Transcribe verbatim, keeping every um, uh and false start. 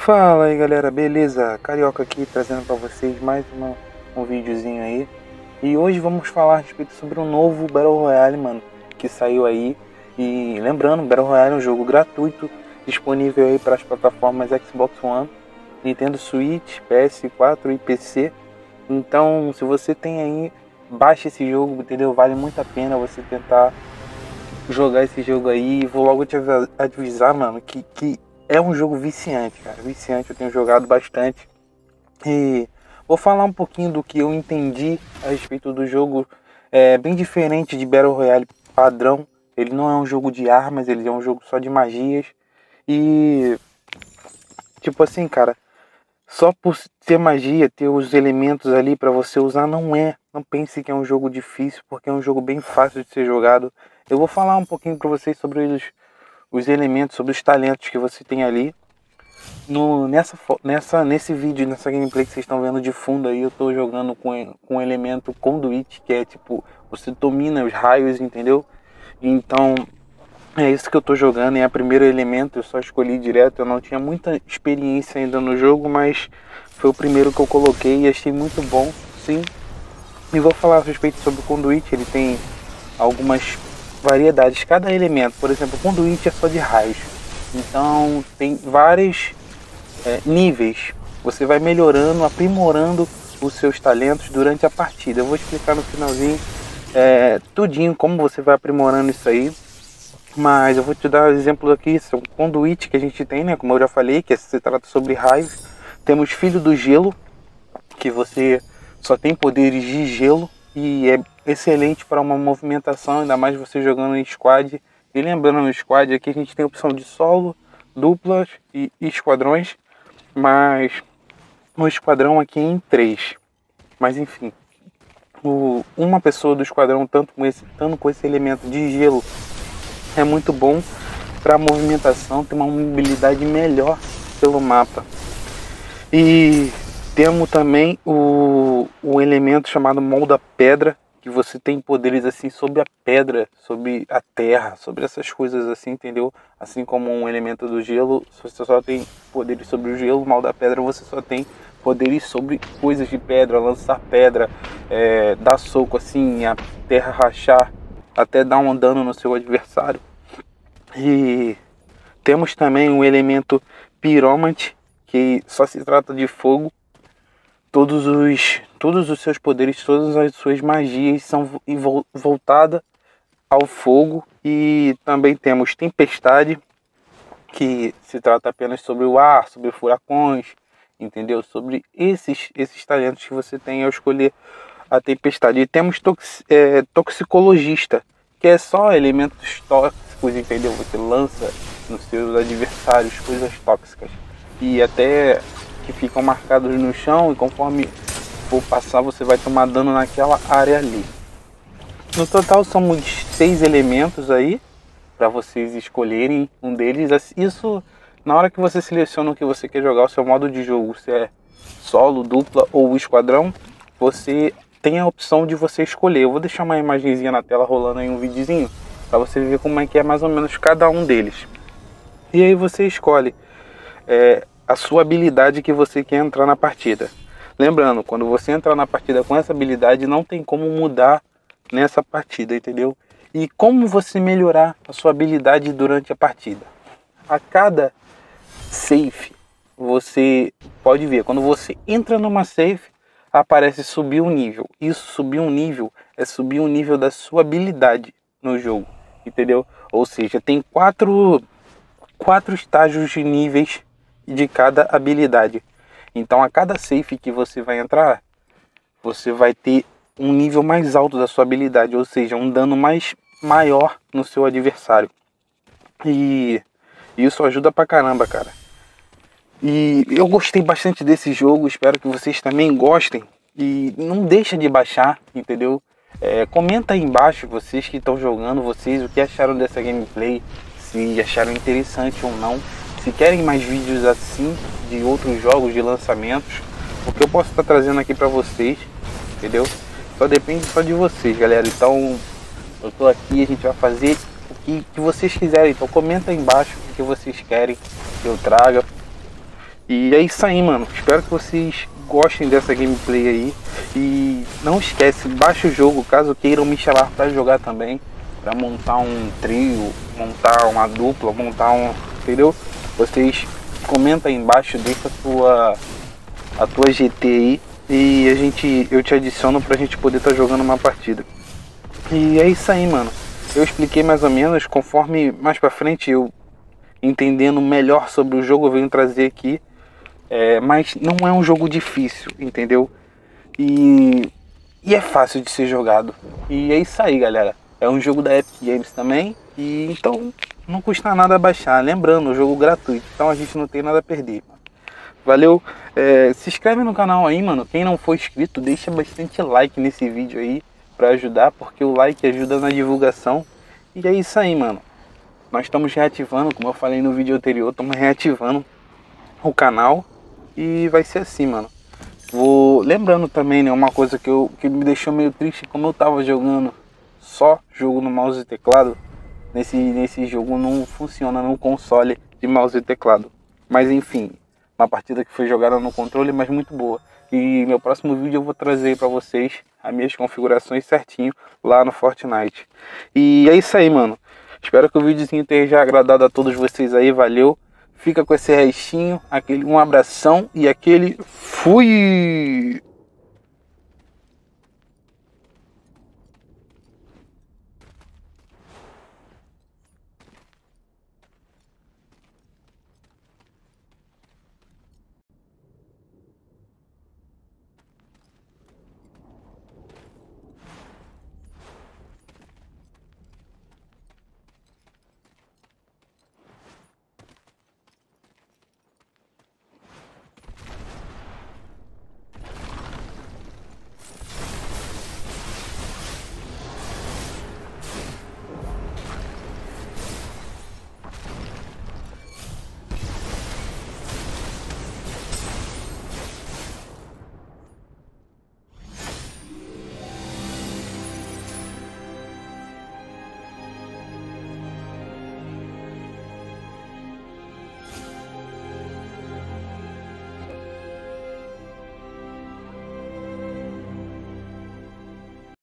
Fala aí galera, beleza? Carioca aqui trazendo pra vocês mais uma, um videozinho aí. E hoje vamos falar a respeito sobre um novo Battle Royale, mano, que saiu aí. E lembrando, Battle Royale é um jogo gratuito, disponível aí para as plataformas Xbox One, Nintendo Switch, P S quatro e P C. Então, se você tem aí, baixe esse jogo, entendeu? Vale muito a pena você tentar jogar esse jogo aí. Vou logo te avisar, mano, que... que é um jogo viciante, cara, viciante, eu tenho jogado bastante. E vou falar um pouquinho do que eu entendi a respeito do jogo. É bem diferente de Battle Royale padrão. Ele não é um jogo de armas, ele é um jogo só de magias. E tipo assim, cara, só por ter magia, ter os elementos ali pra você usar, não é. Não pense que é um jogo difícil, porque é um jogo bem fácil de ser jogado. Eu vou falar um pouquinho pra vocês sobre os os elementos, sobre os talentos que você tem ali. No, nessa, nessa, nesse vídeo, nessa gameplay que vocês estão vendo de fundo aí, eu tô jogando com, com o elemento Conduit, que é tipo, você domina os raios, entendeu? Então, é isso que eu tô jogando, é o primeiro elemento, eu só escolhi direto, eu não tinha muita experiência ainda no jogo, mas foi o primeiro que eu coloquei e achei muito bom, sim. E vou falar a respeito sobre o Conduit, ele tem algumas variedades, cada elemento. Por exemplo, o Conduit é só de raios, então tem vários é, níveis. Você vai melhorando, aprimorando os seus talentos durante a partida. Eu vou explicar no finalzinho é, tudinho como você vai aprimorando isso aí, mas eu vou te dar exemplos aqui. São Conduit que a gente tem, né, como eu já falei, que se trata sobre raios. Temos Filho do Gelo, que você só tem poderes de gelo e é excelente para uma movimentação, ainda mais você jogando em squad. E lembrando, no squad aqui a gente tem a opção de solo, duplas e esquadrões, mas o esquadrão aqui é em três. Mas enfim, o, uma pessoa do esquadrão, tanto com, esse, tanto com esse elemento de gelo, é muito bom para a movimentação, ter uma mobilidade melhor pelo mapa. E temos também o, o elemento chamado Molda Pedra, que você tem poderes assim sobre a pedra, sobre a terra, sobre essas coisas assim, entendeu? Assim como um elemento do gelo, você só tem poderes sobre o gelo, Mal da Pedra você só tem poderes sobre coisas de pedra, lançar pedra, é, dar soco assim, a terra rachar, até dar um dano no seu adversário. E temos também o elemento Piromante, que só se trata de fogo. Todos os, todos os seus poderes, todas as suas magias são voltadas ao fogo. E também temos Tempestade, que se trata apenas sobre o ar, sobre furacões, entendeu? Sobre esses, esses talentos que você tem ao escolher a Tempestade. E temos tox, é, Toxicologista, que é só elementos tóxicos, entendeu? Você lança nos seus adversários coisas tóxicas. E até que ficam marcados no chão, e conforme for passar você vai tomar dano naquela área ali. No total são uns seis elementos aí para vocês escolherem um deles. Isso na hora que você seleciona o que você quer jogar, o seu modo de jogo, se é solo, dupla ou esquadrão, você tem a opção de você escolher. Eu vou deixar uma imagenzinha na tela rolando aí, um videozinho, para você ver como é que é mais ou menos cada um deles. E aí você escolhe é, a sua habilidade que você quer entrar na partida. Lembrando, quando você entrar na partida com essa habilidade, não tem como mudar nessa partida, entendeu? E como você melhorar a sua habilidade durante a partida? A cada safe, você pode ver, quando você entra numa safe, aparece subir um nível. Isso, subir um nível, é subir um nível da sua habilidade no jogo, entendeu? Ou seja, tem quatro, quatro estágios de níveis de cada habilidade. Então a cada safe que você vai entrar, você vai ter um nível mais alto da sua habilidade, ou seja, um dano mais maior no seu adversário. E isso ajuda pra caramba, cara. E eu gostei bastante desse jogo, espero que vocês também gostem. E não deixa de baixar, entendeu? É, comenta aí embaixo, vocês que estão jogando, vocês, o que acharam dessa gameplay, se acharam interessante ou não. Se querem mais vídeos assim, de outros jogos, de lançamentos, o que eu posso estar trazendo aqui pra vocês, entendeu? Só depende só de vocês, galera. Então, eu tô aqui, a gente vai fazer o que, que vocês quiserem. Então, comenta aí embaixo o que vocês querem que eu traga. E é isso aí, mano. Espero que vocês gostem dessa gameplay aí. E não esquece, baixa o jogo caso queiram me chamar para jogar também. Para montar um trio, montar uma dupla, montar um... Entendeu? Vocês comentam aí embaixo, deixa a tua, a tua G T aí. E a gente, eu te adiciono pra gente poder estar tá jogando uma partida. E é isso aí, mano. Eu expliquei mais ou menos, conforme mais pra frente eu entendendo melhor sobre o jogo, eu venho trazer aqui. É, mas não é um jogo difícil, entendeu? E, e é fácil de ser jogado. E é isso aí, galera. É um jogo da Epic Games também. E então não custa nada baixar. Lembrando, o jogo gratuito. Então a gente não tem nada a perder. Valeu? É, se inscreve no canal aí, mano. Quem não for inscrito, deixa bastante like nesse vídeo aí pra ajudar, porque o like ajuda na divulgação. E é isso aí, mano. Nós estamos reativando, como eu falei no vídeo anterior, estamos reativando o canal. E vai ser assim, mano. Vou lembrando também, né, uma coisa que, eu, que me deixou meio triste, como eu tava jogando só jogo no mouse e teclado, nesse, nesse jogo não funciona no console de mouse e teclado. Mas enfim, uma partida que foi jogada no controle, mas muito boa. E meu próximo vídeo eu vou trazer para vocês as minhas configurações certinho lá no Fortnite. E é isso aí, mano. Espero que o videozinho tenha agradado a todos vocês aí, valeu. Fica com esse restinho, aquele, um abração e aquele fui!